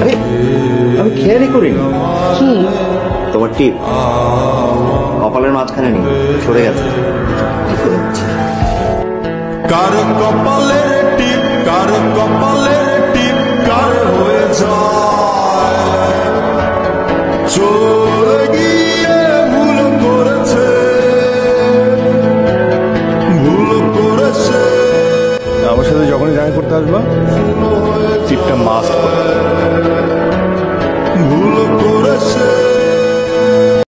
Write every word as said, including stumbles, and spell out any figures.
আরে আমি খেয়ালই করিনি। কি? তোমার টিপ কপালের মাঝখানে নেই, সরে গেছে। কার কপালের টিপ, কার কপালের টিপ কার হয়ে যায়, চলে গিয়ে ভুল করেছে, ভুল করেছে। আমার সাথে যখনই দেখা করতে আসবা টিপটা মাস্ট ভুল করে